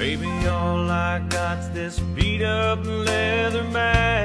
Baby, all I got's this beat up leather bag.